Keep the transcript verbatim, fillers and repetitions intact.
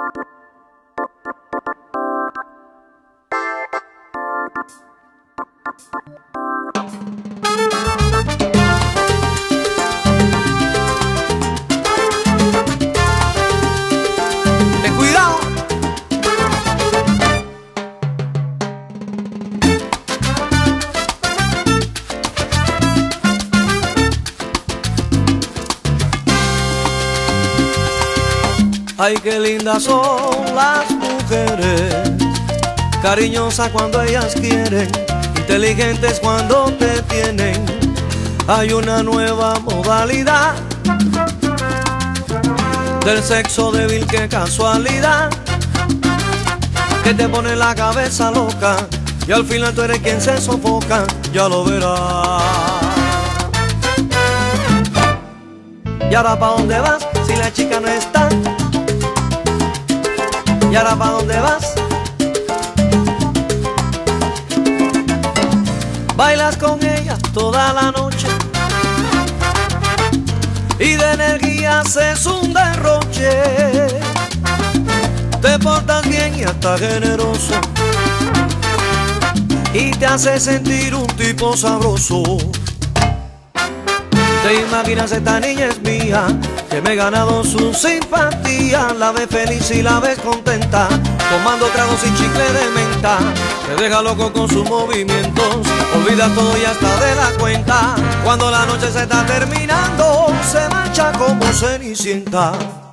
Ten cuidado. Ay, qué lindas son las mujeres, cariñosas cuando ellas quieren, inteligentes cuando te tienen. Hay una nueva modalidad del sexo débil, qué casualidad, que te pone la cabeza loca y al final tú eres quien se sofoca, ya lo verás. ¿Y ahora pa' dónde vas si la chica no está? ¿Y ahora pa' dónde vas? Bailas con ella toda la noche y de energía haces un derroche. Te portas bien y hasta generoso y te hace sentir un tipo sabroso. Te imaginas, esta niña es mía, que me he ganado su simpatía. La ves feliz y la ves contenta, tomando tragos y chicle de menta. Te deja loco con sus movimientos, olvida todo y hasta de la cuenta. Cuando la noche se está terminando, se marcha como Cenicienta.